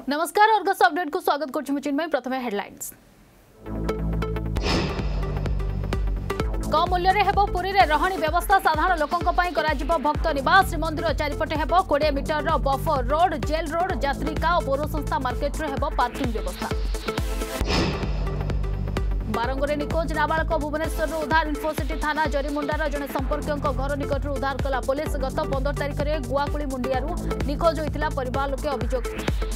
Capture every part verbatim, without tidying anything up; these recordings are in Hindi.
नमस्कार अर्गस अपडेट को स्वागत करछु चिन्मय। प्रथमे हेडलाइंस। कम मूल्य रे हेबो पुरी रे रहणी व्यवस्था साधारण लोकंक पई कराजिबो भक्त निवास। श्रीमंदिर चारिपटे हेबो बीस मीटर रो बफर रोड जेल रोड यात्रिका और पौर संस्था मार्केट रे हेबो पार्किंग व्यवस्था। बारंगरे निखोज नाबालक भुवनेश्वर उद्धार। इन्फोसिटी थाना जरीमुंडार जड़े संपर्क घर निकट उद्धार कला पुलिस। गत पंद्रह तारिख में गुआकुली मुंडियारू निखोज होता परिवार लोके अभियोग।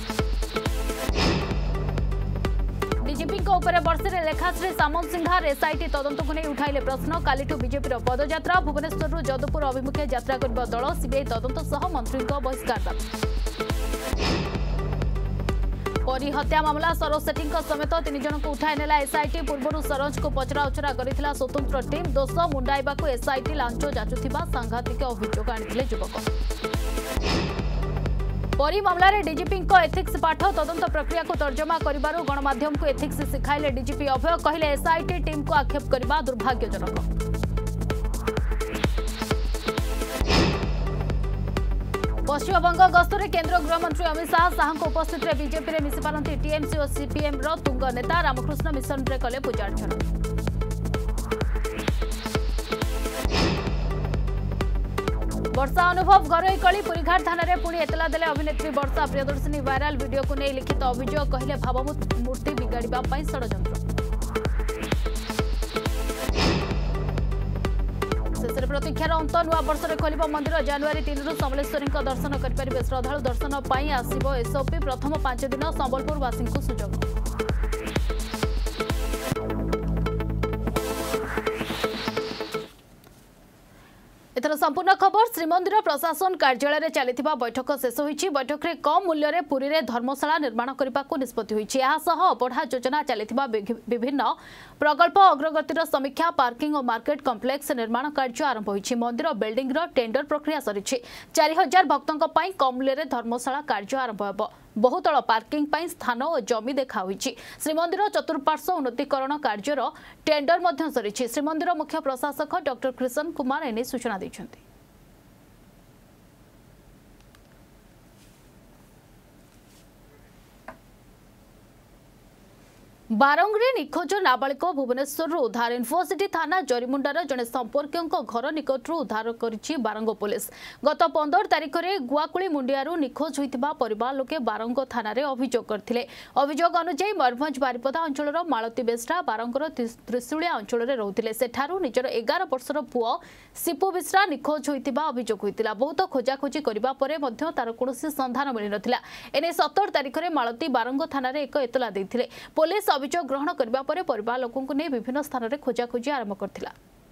डीजीपी वर्षे लेखाश्री सामंत सिंहार एसआईटी तदंत को नहीं उठाइले प्रश्न। कालीठू बीजेपी पदयात्रा भुवनेश्वर जदुपुर अभिमुखे यात्रा करबा दल। सीबीआई तदंत सह मंत्री बहिष्कार। परी हत्या मामला सरोज सेठी समेत तीन जन को उठाई नेला एसआईटी। पूर्व सरोज को पचराउचरा करिथिला स्वतंत्र टीम। दोष मुंडाइबा को एसआईटी लांच जाचुथिबा सांघातिक अभियोग आनिथिले युवक। परी मामला रे डीजीपी को एथिक्स पाठ तदंत प्रक्रिया को तर्जमा करिबारु गणमाध्यम को एथिक्स सिखाइले डीजीपी अभय। कहिले एसआईटी टीम को आक्षेप करबा दुर्भाग्यजनक। पश्चिमबंग गस्तरे केंद्र गृहमंत्री अमित शाह शाह उपस्थित में बीजेपी में मिशि पारती टीएमसी और सीपीएम रो तुंग नेता। रामकृष्ण मिशन रे कले पूजार्चना। वर्षा अनुभव घरोई कली पुरीघाट थाना रे पुणी एतला देले अभिनेत्री वर्षा। प्रियदर्शिनी वायरल वीडियो को नहीं लिखित अभियोग। कहले भावमूर्ति बिगाड़िबा पई षडयंत्र। शेष प्रतीक्षार अंत नुआ वर्ष में खोल मंदिर। जनवरी तीन रु समलेश्वरी दर्शन करेंगे श्रद्धा। दर्शन पर आसो एसओपी। प्रथम पांच दिन संबलपुरवासी को सुजोग। एथर संपूर्ण खबर। श्रीमंदिर प्रशासन कार्यालय में चलता बैठक शेष होईछि। बैठक में कम मूल्य रे पुरी रे धर्मशाला निर्माण करने को निष्पत्ति होईछि। यह सह अबढ़ा योजना चलता विभिन्न प्रकल्प अग्रगतिर समीक्षा। पार्किंग और मार्केट कम्प्लेक्स निर्माण कार्य आरंभ होईछि। मंदिर बिल्डिंग रो टेंडर प्रक्रिया सरिछि। चार हजार भक्तों पई कम मूल्य रे धर्मशाला कार्य आरंभ होबो। बहुतल पार्किंग पई स्थान और जमी देखा होईछि। श्रीमंदिर चतुर्पार्श्व उन्नतीकरण कार्यर टेंडर मध्य सरिछि। श्रीमंदिर मुख्य प्रशासक डॉक्टर कृष्ण कुमार एने सूचना दैछन्ति। बारंगरे निखोज नाबालिक भुवनेश्वर उद्धार। इन्फोसिटी थाना जरीमुंडार जड़े संपर्क घर निकट उद्धार करिछि बारंग पुलिस। गत पंद्रह तारिख में गुआकुली मुंडियारू निखोज होता परिवार लोके बारंग थाना रे अभियोग करथिले। अभियोग अनुसार मयूरभंज बारिपदा अंचल मालती बेसरा बारंगर त्रिशूलिया अंचल में रोते। सेठारू निजर एगार वर्षर पुओ सिपु बेसरा निखोज होता अभियोग होता। बहुत खोजाखोजी करबा परे मध्य तार कोनोसी संधान मिल नथिला। एने सत्रह तारिख में मालती बारंग थाना रे एक एतला दैथिले। पुलिस अभियोग ग्रहण करबा परे परिवार लोकों को नहीं विभिन्न स्थान रे खोजाखोजी आरंभ करथिला।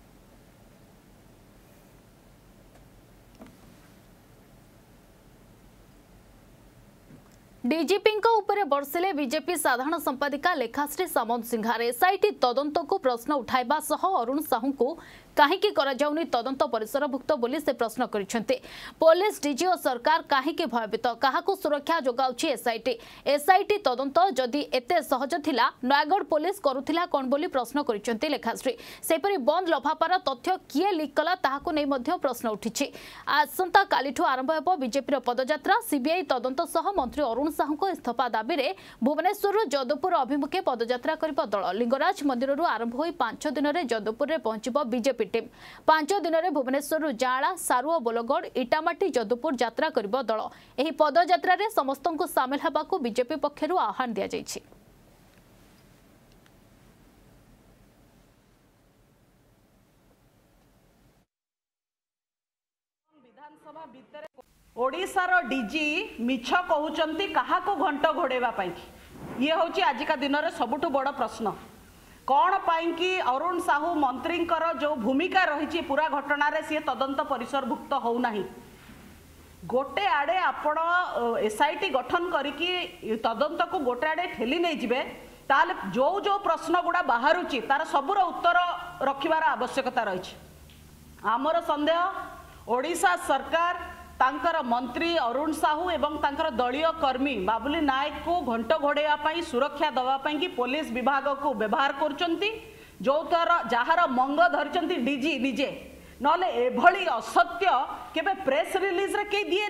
डीजीपी उपरे बरसिले बीजेपी साधारण संपादिका लेखाश्री सामंत सिंहार। एसआईटी तदंत को प्रश्न उठाइबा सह अरुण साहू को काहेकि करा जाउनी तदंत परिसरभुक्त बोली से प्रश्न करिसेंते। पुलिस डीजी और सरकार काहेकि भयभीत काहाकु सुरक्षा जोगाउछि एसआईटी। एसआईटी तदंत जदि एते सहज थिला नयागढ़ पुलिस करुथिला कोन बोली प्रश्न करिसेंते लेखाश्री। सेपरि बंद लफापार तथ्य किए लीक कला ताहाकु नै मध्य प्रश्न उठिछि। आसंता कालीठू आरंभ हेबो बीजेपी पदयात्रा। सीबीआई तदंत सह मंत्री अरुण साहू को इस्तीफा दाबी रे भुवनेश्वर जदुपुर अभिमुखे पदयात्रा करिबा दल। लिंगराज मंदिर आरंभ होई पांच दिन में जदुपुर रे पहुंचबो बीजेपी टीम। पांच दिन में भुवनेश्वर जाला सारुआ बोलगढ़ इटामाटी जदुपुर यात्रा करिबो दल। एही पदयात्रा रे समस्त को शामिल हेबाकू बीजेपी पक्षरु आह्वान दिया जायछि। विधानसभा भीतर ओडिशार डीजी मिछ कहउचंती काहाको घंट घोड़ेबा पाई। ये होची आजिका दिन रे सबुठु बड़ प्रश्न। कौन पाई कि अरुण साहू मंत्री जो भूमिका रही पूरा घटना रे सी तदंत परिसरभुक्त हो नहीं। गोटे आड़े आपण एसआईटी गठन करिकी तदंत को गोटे आड़े ठेली नहीं जिबे ताले जो जो प्रश्न गुड़ा बाहरुची तार सबुर उत्तर रखिबार आवश्यकता रही। आमर संदेह ओडिशा सरकार तांकर मंत्री अरुण साहू एवं तांकर दलीय कर्मी बाबुली नायक को घंट घोड़ाई सुरक्षा दवापाई कि पुलिस विभाग को व्यवहार करचंती। जो तर जार मंग धरचंती डीजी निजे नले एभली असत्य केबे प्रेस रिलीज रे के दिएनी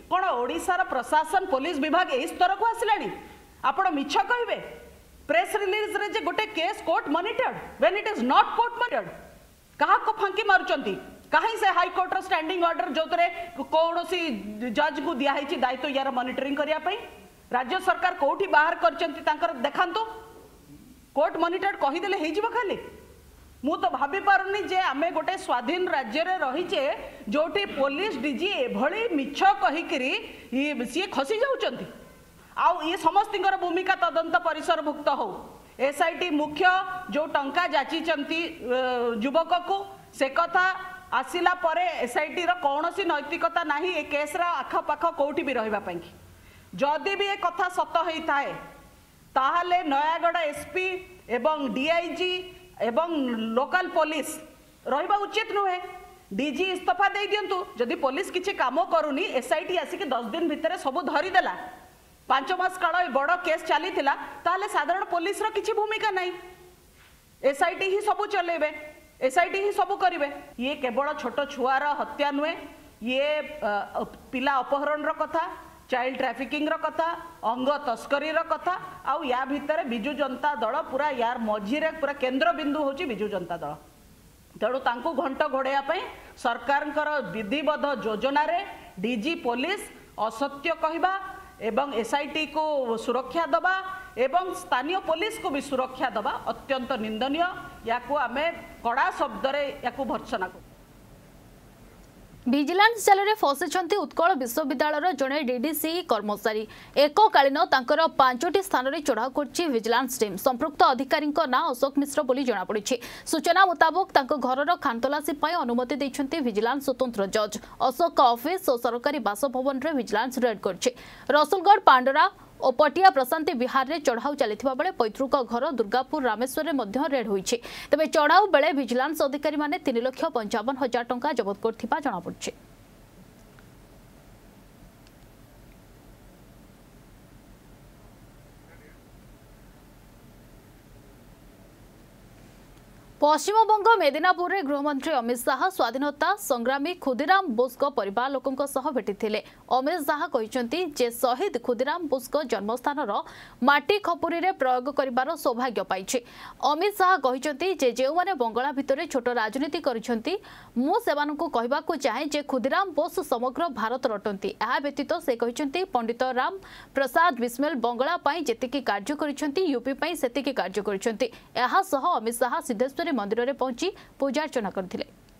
कौन ओडिशार प्रशासन पुलिस विभाग यही स्तर को आसिलानी आपण मिछ कहिबे प्रेस रिलीज रे जे गोटे case court monitored when it is not court monitored कहा को फांकी मारुचंती कहीं से हाई कोर्ट रो स्टैंडिंग ऑर्डर जोतरे कौनसी जज को दिया है दायित्व यार मॉनिटरिंग करिया पई राज्य सरकार कोठी बाहर करचंती तांकर देखांतो कोर्ट मॉनिटर्ड कहि देले हे जिवो खाली मु तो भाभी पारुनी जे आमे गोटे स्वाधीन राज्य रे रहिचे जोठी पुलिस डीजी एभली मिछ कहि करी सी खसी जाउचंती आउ ये समस्तिंकर भूमिका तदंत परिसर भुक्त हो एसआईटी मुख्य जो टंका जाचिचंती युवक को से कथा आसिला परे एसआईटी रो कौनसी नैतिकता नाही ए केस रा आख पाख कोठी भी रहबा पई जदि भी ए कथा सत होई थाए ताहाले नयागढ़ एसपी एवं डीआईजी एवं लोकल पुलिस रहिबा उचित नुहे डीजी इस्तीफा दे दियंतु जदि पुलिस किछि काम करूनी एसआईटी आसी के दस दिन भितर सब धरी देला पांच मास काल बड़ केस चली ताले साधारण पुलिस रो किछि भूमिका नहीं एसआईटी ही सब चलेबे एसआईटी ही सब करिवे ये केवल छोट छुआर हत्या नुहे ये पिला अपहरण रो कथा चाइल्ड ट्रैफिकिंग रो कथा अंग तस्करी रो कथा आउ या भितर बिजु जनता दल पूरा यार मझीरे पूरा केंद्र बिंदु होची बिजु जनता दल तेणु तांको घंट घोड़ाया पई सरकारंकर विधिबद्ध योजना रे डीजी पुलिस असत्य कहबा एवं एसआईटी को सुरक्षा दबा एवं स्थानीय पुलिस को भी सुरक्षा दबा अत्यंत निंदनीय या आमे कड़ा शब्द रे याकू भर्त्सना को विजिलेंस जाल फसी उत्कल विश्वविद्यालय जड़े डीडीसी कर्मचारी एककालीन तांकर पांचटी स्थान में चढ़ाऊ कर विजिलेंस टीम संपृक्त अधिकारी ना अशोक मिश्र बोली जनापड़ी सूचना मुताबक तांको घरर खानतलासी अनुमति देइछन्ती विजिलेंस स्वतंत्र जज अशोक ऑफिस और सरकारी बासभवन में विजिलेंस रेड कर रसुलगढ़ पांडरा और पटिया प्रशांति विहार में चढ़ाऊ चलता बेले पैतृक घर दुर्गापुर रामेश्वर में रेड होती तेज चढ़ाऊ बेले विजिलेंस अधिकारी माने तीन लाख पंचावन हजार टंका जबत कर जनापड़ी। पश्चिमबंग मेदिनापुर में गृहमंत्री अमित शाह स्वाधीनता संग्रामी खुदीराम बोस परिवार लोकों सह भेटिथिले। अमित शाह कहते जे शहीद खुदीराम बोस जन्मस्थान माटी खपुरी रे प्रयोग करिवार सौभाग्य पाइछि। अमित शाह कहते जे जे माने बंगला भितर छोट राजनीति करिसेंती मु सेमानकु कहबाकु चाहे जे खुदीराम बोस समग्र भारत रटंती। एहा व्यतीत से कहते पंडित राम प्रसाद बिस्मिल बंगला पाई जेतिकी कार्य करिसेंती यूपी पाई सेतिकी कार्य करिसेंती। एहा सह अमित शाह सिद्धेश्वरी मंदिर में पहुंची पूजा अर्चना करथिले।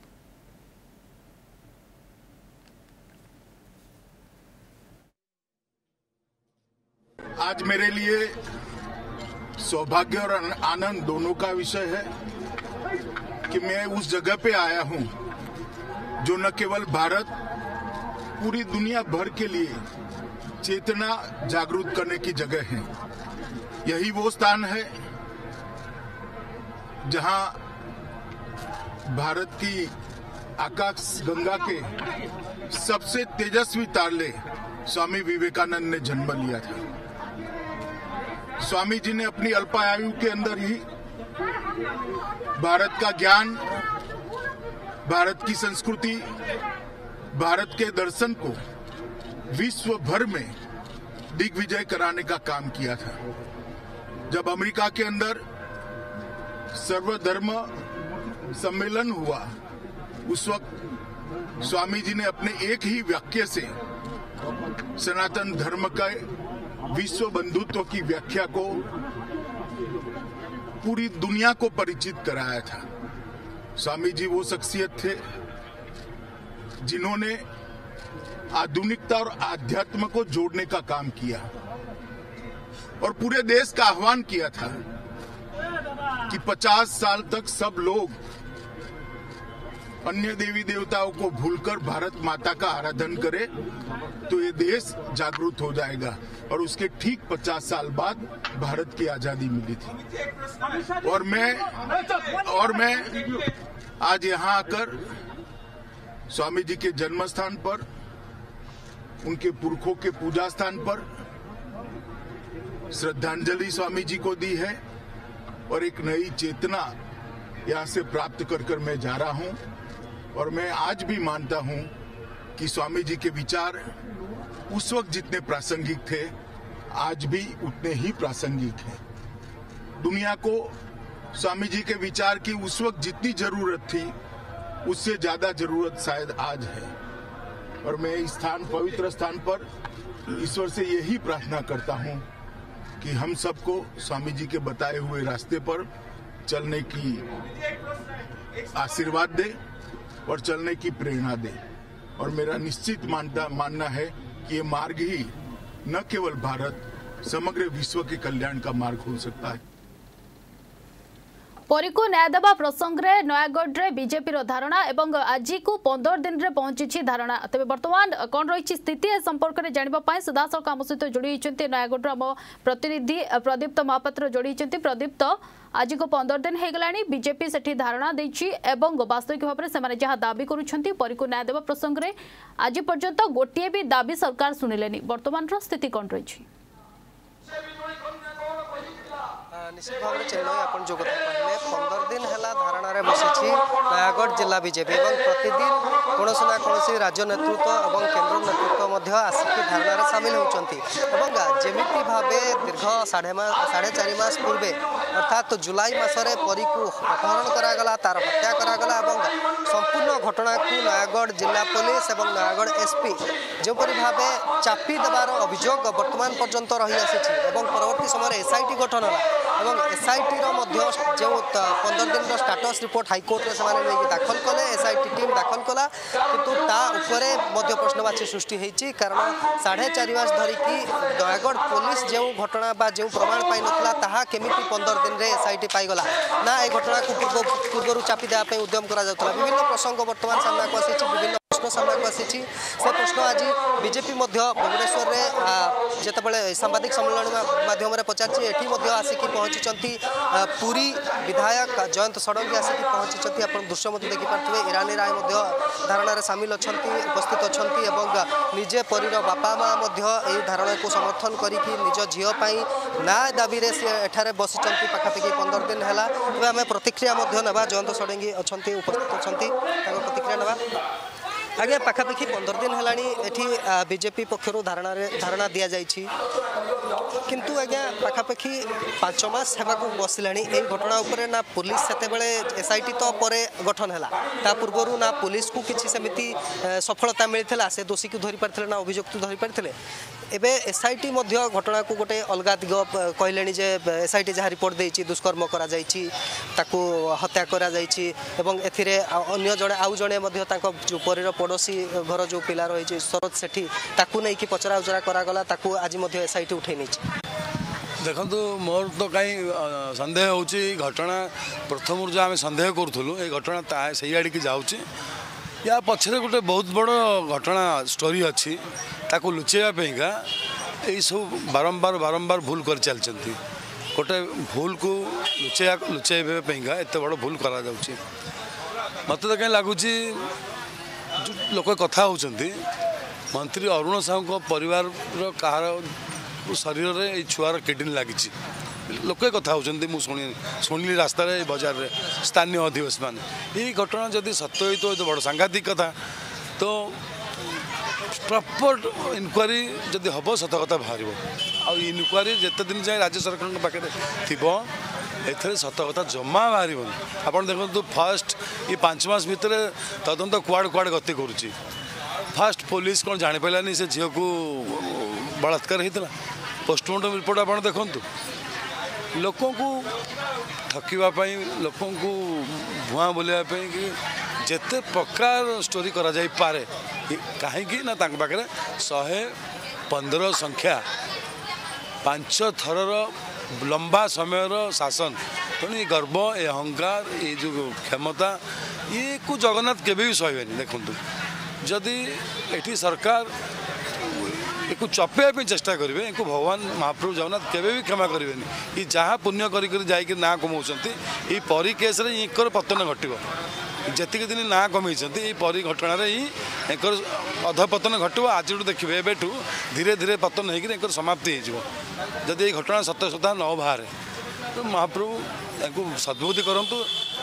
आज मेरे लिए सौभाग्य और आनंद दोनों का विषय है कि मैं उस जगह पे आया हूं जो न केवल भारत पूरी दुनिया भर के लिए चेतना जागरूक करने की जगह है। यही वो स्थान है जहां भारत की आकाश गंगा के सबसे तेजस्वी तारले स्वामी विवेकानंद ने जन्म लिया था। स्वामी जी ने अपनी अल्पायु के अंदर ही भारत का ज्ञान, भारत की संस्कृति, भारत के दर्शन को विश्व भर में दिग्विजय कराने का काम किया था। जब अमेरिका के अंदर सर्वधर्म सम्मेलन हुआ उस वक्त स्वामी जी ने अपने एक ही वाक्य से सनातन धर्म का विश्व बंधुत्व की व्याख्या को पूरी दुनिया को परिचित कराया था। स्वामी जी वो शख्सियत थे जिन्होंने आधुनिकता और आध्यात्म को जोड़ने का काम किया और पूरे देश का आह्वान किया था कि पचास साल तक सब लोग अन्य देवी देवताओं को भूलकर भारत माता का आराधन करे तो ये देश जागरूक हो जाएगा। और उसके ठीक पचास साल बाद भारत की आजादी मिली थी। और मैं और मैं आज यहाँ आकर स्वामी जी के जन्म स्थान पर, उनके पुरखों के पूजा स्थान पर श्रद्धांजलि स्वामी जी को दी है और एक नई चेतना यहाँ से प्राप्त कर कर मैं जा रहा हूँ। और मैं आज भी मानता हूँ कि स्वामी जी के विचार उस वक्त जितने प्रासंगिक थे आज भी उतने ही प्रासंगिक हैं। दुनिया को स्वामी जी के विचार की उस वक्त जितनी जरूरत थी उससे ज्यादा जरूरत शायद आज है। और मैं इस स्थान पवित्र स्थान पर ईश्वर से यही प्रार्थना करता हूं कि हम सबको स्वामी जी के बताए हुए रास्ते पर चलने की आशीर्वाद दे और चलने की प्रेरणा दे। और मेरा निश्चित मानता मानना है कि ये मार्ग ही न केवल भारत समग्र विश्व के कल्याण का मार्ग हो सकता है। परी को न्याय देवा प्रसंग में नयागढ़ रे बीजेपी धारणा एवं आज को पंदर दिन रे पहुंची धारणा। तेज बर्तमान कौन रही स्थिति ए संपर्क में जानापी सीधासख आम सहित जोड़ी नयागढ़ आम प्रतिनिधि प्रदीप्त महापात्र जोड़ी। प्रदीप्त आज को पंदर दिन हो गला बीजेपी से धारणा देछि एवं वास्तविक भाव में से जहाँ दाबी करुछंती परी को न्याय देवा प्रसंग में आज पर्यंत गोटे भी दाबी सरकार शुणिले। बर्तमान स्थिति कौन रही? निश्चित भाव में चेन्नई आप जो कथा कहले पंदर दिन है धारणा बसी नयागढ़ जिला बीजेपी और प्रतिदिन कौन ना कौन राज्य नेतृत्व और केन्द्र नेतृत्व आसिक धारणा सामिल होती जमी भाव दीर्घ साढ़े साढ़े चार मास पूर्वे अर्थात जुलाई मसरे परी को अपहरण करागला तार हत्या करागला और संपूर्ण घटना को नयागढ़ जिला पुलिस और नयागढ़ एसपी जोपरी भाव चापी देवार अभियोग वर्तमान पर्यंत रही आसी परवर्ती समय एसआईटी गठन है एसआईटी जो पंदर दिन स्टाटस रिपोर्ट हाईकोर्ट में दाखल कले एसआईटी टीम दाखल कला किंतु तापर प्रश्नवाची सृष्टि होती कारण साढ़े चार मास धरिकी नयागढ़ पुलिस जो घटना बा जो प्रमाण पाई नथिला ताहा केमिति पंदर दिन रे एसआईटी पाईगला ना ए घटना को पूर्व चापी देवाई उद्यम करा जाउतला। विभिन्न प्रसंग वर्तमान सामना को आसी विभिन्न प्रश्न सामना को आसी से प्रश्न आज बीजेपी भुवनेश्वर में जितेबाला सांबादिक सम्मेलन माध्यम पचार आसिक पहुंची पुरी विधायक जयंत षडंगी आसिक पहुंची आप दृश्य देखिपे ईरानी राय धारणा सामिल अच्छा उपस्थित अच्छा निजे परी बापा माँ धारणा को समर्थन करके निज झीपाई न्याय दाबी से बसी पाखापाखि पंदर दिन है। आम प्रतिक्रिया ना जयंत षडंगी अच्छा उपस्थित अच्छा प्रतिक्रिया ना आज्ञा पाखापाखि पंदर दिन है बीजेपी पक्षर धारणा धारणा दि जाइए किंतु आज्ञा पाखापाखि पांच मास होगा बसला घटना उपरे ना पुलिस से एसआईटी तो पर गठन है पूर्वर ना पुलिस को किसी सेमती सफलता मिलता से दोषी को धरी पारे ना अभियुक्त धरी पारे एबे एसआईटी घटना को गोटे अलग दिग कहले जे एसआईटी जहाँ रिपोर्ट देती दुष्कर्म करा ताकू हत्या करा एवं एथिरे अन्य जड़े आउ जड़े जो परीर पड़ोसी घर जो पिला रही सरोज सेठी ताकू नहीं कि पचरा उचरा करागला ताकू आज एसआईटी उठे नहीं। देखो मोर तो कहीं सन्देह हो घटना प्रथम जो आम सन्देह करूँ ये घटना से आड़िकी जाऊँगी या पछरे गोटे बहुत बड़ घटना स्टोरी अच्छी ताकू लुचेवाईका यही सब बारंबार बारंबार भूल कर चलती गोटे भूल को लुचे लुचेवाईका एत बड़ भूल करा मत तो कहीं लगुच लोक कथा होती मंत्री अरुण साहू परिवार कहार शरीर में छुआर किडनी लगी लोक कथा होती मुझे शुणिली रास्ता बजार में स्थानीय अधिवासी मान ये घटना जदि सत्य हुई तो बड़ सांघातिक कथा तो प्रॉपर इनक्वारी जदि हम सत कथा बाहर आउ इनक्वारी जिते दिन जाए राज्य सरकार पाखे थी ए सत कथा जमा बाहर आप देखो फास्ट ये पांच मास भितर तदंत कुआड़ कुआड़ गति करुच्ची फास्ट पुलिस कौन जापारानी से झील को बलात्कार होता पोस्टमार्टम रिपोर्ट आप देखूँ लोकों को ठकवाई लोकों को भुआ बोलवाई कि जिते प्रकार स्टोरी करा जाई पारे कहीं ना पाखे शहे पंद्रह संख्या पांच थरर लंबा समय शासन तेणु ये गर्व ये अहंकार ये जो क्षमता ये को जगन्नाथ केवे भी सहबेनि। देखूँ जदि एठी सरकार एक चपेवा चेष्टा करेंगे एक भगवान महाप्रभु जगन्नाथ केवे भी क्षमा करेंगे ये जहाँ पुण्य कर ना कमाऊँच ये परी केस एक पतन घट जी दिन ना कमे ये परी घटना ही एक अधपतन घट आज देखिए एवं धीरे धीरे पतन हो समाप्ति होदी ये घटना सत्य सत्ता न बाहर तो महाप्रभु या सद्बुद्धि करूँ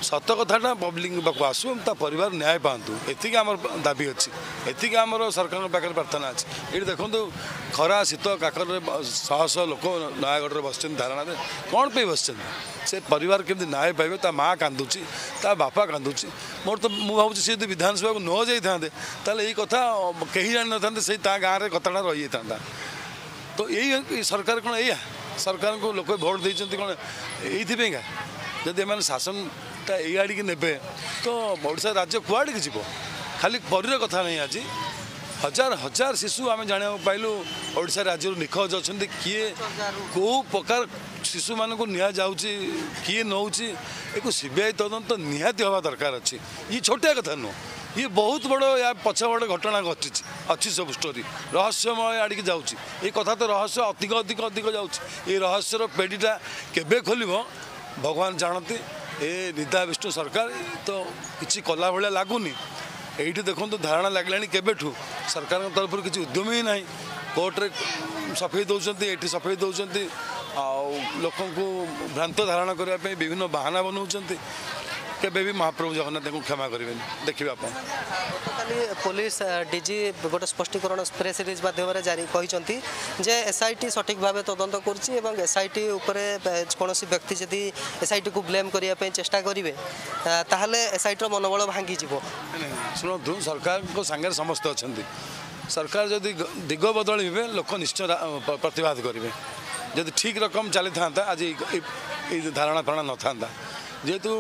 सत कथाटा पब्लिक पाक आसू परिवार न्याय पातु एतिक आम दाबी अच्छी एतिक आम सरकार पाखे प्रार्थना अच्छी ये देखो खरा शीत काकर शह शह लोक नयागढ़ बस धारणा कौन पे बस से परिवार केमती न्याय पाइबे ता माँ कांदुची ता बापा कांदुची मोर तो मुझे भावी सी यदि विधानसभा को न जाते ताल ये कथा कहीं जान न था से गाँव में कथाटा रही था तो यही सरकार कौन या सरकार को लोक भोट देते कौन ये जदि एम शासनटा यही ने तो ओडिशा राज्य कुआड़ की जीव खाली परीर कथा नहीं आज हजार हजार शिशु आम जाना पाइलु ओडिशा राज्य निखोज अच्छा किए कौ प्रकार शिशु मान को निया जाऊँगी किए नौची एक सीबीआई तदंत निहाती हवा दरकार अच्छी ये छोटिया कथा नुह ये बहुत बड़ या पछ बड़े घटना घटी अच्छी सब स्टोरी रहस्यमय आड़िकी जाऊँगी ये कथा तो रहस्य अधिक अधिक अधिक जाऊँगी ये रहस्यर पेढ़ीटा केबे खोल भगवान जानती ए निदा विष्णु सरकार तो किसी कला भाया लगुनि ये देखो धारणा लगलानी केबेठू सरकार तरफ किसी उद्यम ही ना कोर्टे सफेई दौरान ये सफेई दौरान लोक भ्रांत धारणा करने विभिन्न बाहाना बनाऊँ केबे भी महाप्रभु जगन्नाथ को क्षमा करेंगे देखिए आप पुलिस डीजी गोटे स्पष्टीकरण प्रेस रिलीज माध्यम जारी कहते जे एसआईटी सठिक भाव तदंत कर एसआईटी कौन व्यक्ति जदि एसआईटी को ब्लेम करने चेष्टा करेंगे ताहले एसआईटी मनोबल भांगी जीव शुणु सरकार को सांगे समस्त अच्छा सरकार जदि दिग बदल लोक निश्चय प्रतिवाद करेंगे जदि ठीक रकम चली था आज धारणा फारणा न था जेहेतु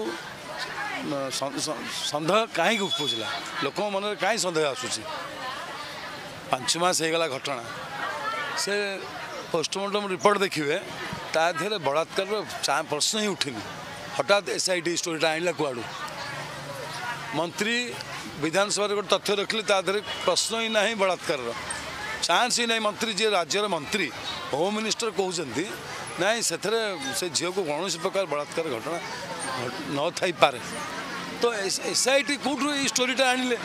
सन्देह कहीं उपजला लोक मन कहीं सन्देह आसूसी पांच मास होगला घटना से पोस्टमार्टम रिपोर्ट देखिए ताधे बलात्कार प्रश्न ही उठिनी हठात एसआईटी स्टोरीटा आनला कुआड़ू मंत्री विधानसभा गोटे तथ्य रखिले ताधे प्रश्न ही ना बलात्कार चांस ही ना मंत्री जी राज्यर मंत्री होम मिनिस्टर कहते ना से झील को कौन प्रकार बलात्कार घटना न थी पारे तो एसआईटी कौटू ये स्टोरीटा आनिले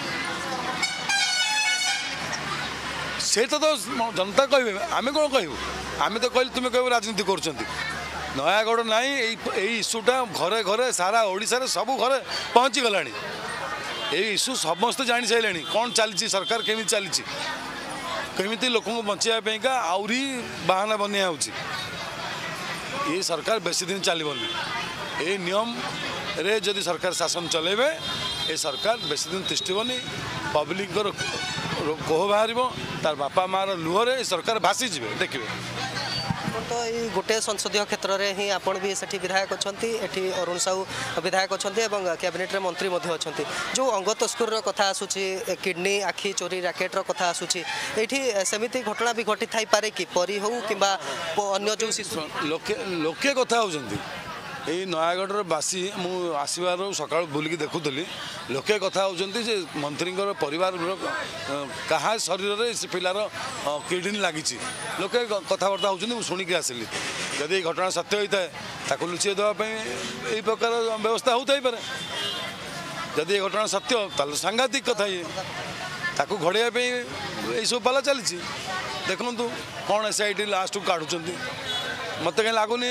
से तो जनता कहे आम कौन कहूँ आम तो कहले तुम्हें कह राजनीति कर नयागढ़ ना यही इश्यूटा घरे घरे सारा ओडिशा सब घरे पहुँची गला ये इश्यू समस्त जानी सारे कौन चली सरकार केमी चली केमी लोक बचाई आहरी बाहाना बनिया ये सरकार बेसी दिन चलबनी ये नियम रे जदि सरकार शासन चलेबे ये सरकार बेसी दिन तिष्ठबनी पब्लिक कोह बाहर तार बापा मार लुहरे सरकार भासीजे देखिए तो ये गोटे संसदीय क्षेत्र में ही आपण भी सेठी विधायक अच्छा एठी अरुण साहू विधायक अच्छा कैबिनेट मंत्री अच्छा जो अंग तस्कर कथा आसूची किडनी आखि चोरी रैकेटर कथा आसूची एठी सेमिति घटना भी घटी थाई पारे कि परी हो कि अन्य जो शिशु लोके लोके कथा होजंती यही नयागढ़ बासी मु आसबार सका बुलिकी देखुली लोके कथा होती मंत्री परिवार क्या शरीर में से पिलार किडनी लगी लोके कथबार्ता होती शुणिकी आसली जदि घटना सत्य होता है लुचि देवाई यही प्रकार व्यवस्था होता पारे जदि घटना सत्य ताल सांघातिक कथा ये ताकू घड़ाई यही सब पाला चली देखु कौन एसआईटी लास्ट को काढ़ुं मत कहीं लगुनि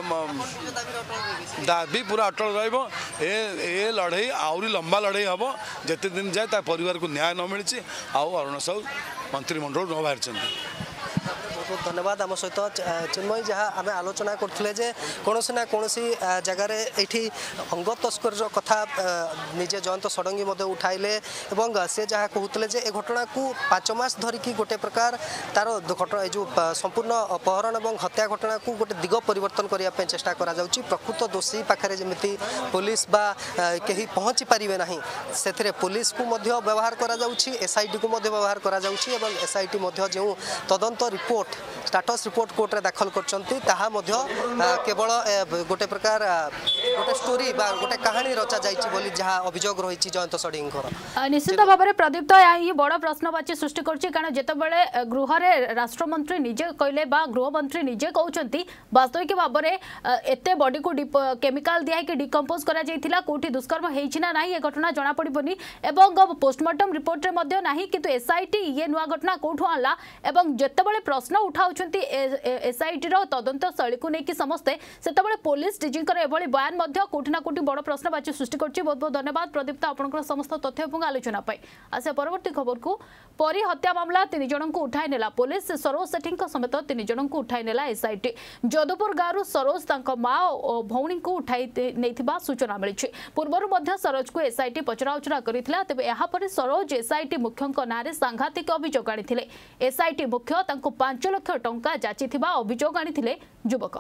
दाबी पूरा अटल रे लड़े आहरी लंबा लड़े हम जिते दिन जाए ता परिवार को न्याय न मिली अरुण साहू मंत्रिमंडल न बाहर बहुत धन्यवाद आम सहित चिन्मयी जहाँ आम आलोचना करते जे कौन ना कौन जगार ये अंग तस्कर कथा निजे जयंत षडंगी उठाइले और से जहाँ कहते जे ए घटना को पांच मास धरिकी गोटे प्रकार तार घटना जो संपूर्ण अपहरण और हत्या घटना को गोटे दिग परिवर्तन करने चेष्टा करा जाउची प्रकृत दोषी पाखे जमी पुलिस बा कहीं पहुँची पारे ना से पुलिस को व्यवहार करा जाउची एसआईटी को व्यवहार करा जाउची और एसआईटी जो तदंत रिपोर्ट स्टाटस रिपोर्ट कोर्ट रे दाखल करचंती ताहा मध्य केवल गोटे प्रकार गोटे स्टोरी बा गोटे कहानी रचा जाइछि बोली जहाँ अभियोग रही जयंत षडंगी निश्चित भाव में प्रदीप्त ये बड़ प्रश्नवाची सृष्टि करछि कारण जेतेबेले गृह रे राष्ट्रमंत्री निजे कहले बा गृहमंत्री निजे कहउचंती वास्तविक भाव में एते बॉडी को केमिकल दिया कि डिकम्पोज करा जाइथिला कोठी दुष्कर्म हेछि ना नाही ए घटना जणा पड़िबनी एवं पोस्टमार्टम रिपोर्ट रे मध्य नाही किंतु एसआईटी ये नुआ घटना कोठु आला एवं जेतेबेले प्रश्न उठाउछंती एसआईटी रो तदंत शैली को नेकी समस्ते सेतबेले पुलिस डीजीकर एभली बयान मध्य कोठी ना कोठी बड़ प्रश्नवाची सृष्टि करछि। बहुत बहुत धन्यवाद प्रदीप्त आपनकर समस्त तथ्य एवं आलोचना पाई। आसे परवर्ती खबर को परी हत्या मामला तीन जन को उठाई नेला पुलिस। सरोज सेठी समेत तीन जन को उठाई नेला एसआईटी। जोधपुर गाँव सरोज तांको मां और भौणी को उठाई नेथिबा सूचना मिली। पूर्व मध्य सरोज को एसआईटी पचराउचरा करिथिला। तेबे एहा परे सरोज एसआईटी मुख्यଙ୍କ नारे सांघातिक अभियोग आनिथिले। एसआईटी मुख्य तांको पांच लाख टंका जाचिथिबा अभियोग आनिथिले युवक।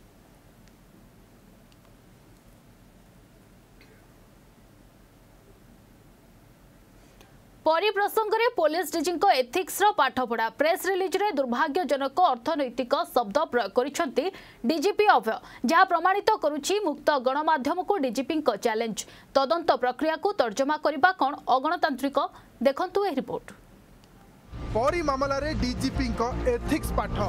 परी प्रसंग में पुलिस डीजी एथिक्स पाठपढ़ा प्रेस रिलीज रे दुर्भाग्यजनक अर्थनैतिक शब्द प्रयोग करिसेंती डीजीपी अभय, जहाँ प्रमाणित करुछि मुक्त गणमाध्यम को डीजीपी चैलेंज। तदंत प्रक्रिया को तर्जमा करबा कोन अगणतांत्रिक देखंतु ए रिपोर्ट। परी मामला रे डीजीपी एथिक्स पाठ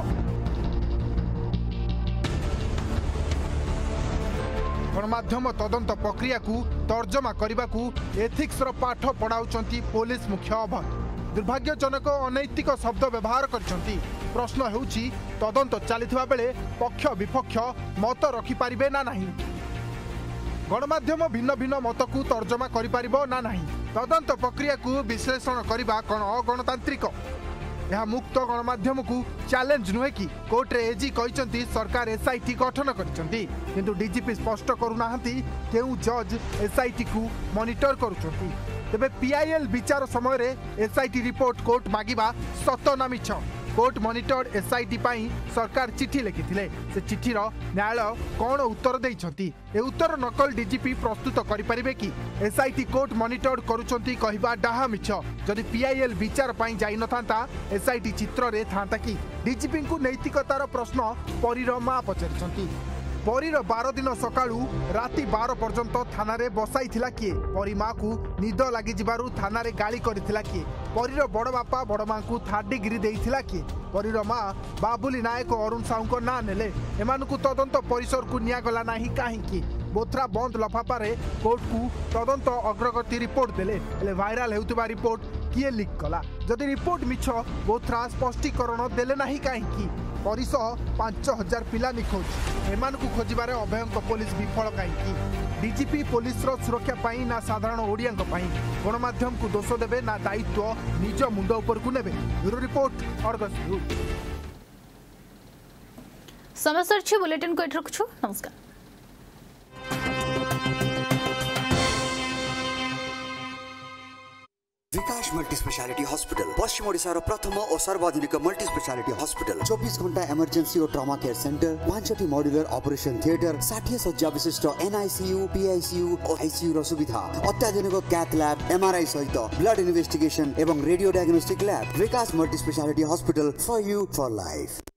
गणमाध्यम तदंत प्रक्रिया को तर्जमा करने को एथिक्स पाठ पढ़ाऊंट पुलिस मुख्य अभय। दुर्भाग्यजनक अनैतिक शब्द व्यवहार करछंती। प्रश्न होउछि तदंत चलिथिबा बेले पक्ष विपक्ष मत रखिपारे ना नहीं। गणमाध्यम भिन्न भिन्न मत को तर्जमा करिपारिबो ना नहीं। तदंत प्रक्रिया को विश्लेषण करबा कोन अगणतांत्रिक। यह मुक्त गणमाध्यम को चैलेंज नुहे कि कोर्ट रे एजी कहते सरकार एसआईटी गठन करछंती, किंतु डीजीपी स्पष्ट करूनाहांती केउ जज एसआईटी को मॉनिटर करूछंती। तेबे पीआईएल विचार समय रे एसआईटी रिपोर्ट कोर्ट मागिबा सत ना मिछ। कोर्ट मॉनिटर्ड एसआईटी पाई सरकार चिठी लिखिथिले। से चिठीर न्यायालय कौन उत्तर देइछंती? ए उत्तर नकल डीजीपी प्रस्तुत करि परिबे कि एसआईटी कोर्ट मॉनिटर्ड करूछंती कहबा डाहा मिछ। जदि पीआईएल विचार पाई जाई नथांता एसआईटी चित्र रे थांता कि डीजीपी को नैतिकतार प्रश्न परीर मां पचारिछंती। परीर बार दिन सकाळू राति बार पर्यंत थाना रे बसाई थिला किए? परी मां को निद लागि जिबारु थाना रे गाली करिथिला किए? परीर बड़ बापा बड़ मां को थर्ड डिग्री देइथिला किए? परीर मां बाबुली नायक अरुण साहू ना नेले एमानकु तदंत परिसर को निया गला नाही काहेकि? बोथरा बंद लफाफा रे कोर्ट को तदंत अग्रगति रिपोर्ट देले हेले वायरल हेउतबा रिपोर्ट किए लीक कला? जदि रिपोर्ट मिछ बोथरा स्पष्टीकरण देले नाही काहेकि? परिस पांच हजार पिला निखोज एमानकु खोजिबारे अभयंक पुलिस विफल काहेकि? डीजीपी पुलिस रो सुरक्षा पाई ना साधारण ओडियांक पाई गणमाध्यम को दोष देबे ना दायित्व निज मुंड ऊपर को नेबे? Bureau report Argus news. समस्या बुलेटिन को रखछु। नमस्कार। विकास मल्टी स्पेशलिटी हॉस्पिटल पश्चिम ओडिशा रो प्रथम और सर्वाधुनिक मल्टी स्पेशलिटी हॉस्पिटल चौबीस घंटा इमरजेंसी और ट्रॉमा केयर सेंटर पांचटी मॉड्यूलर ऑपरेशन थिएटर षाठी शज्या विशिष्ट एनआईसीयू पीआईसीयू और आईसीयू रो सुविधा अत्याधुनिक कैथ लैब एमआरआई सहित ब्लड इन्वेस्टिगेशन एवं radio diagnostic lab. Vikash multi speciality hospital for you for life.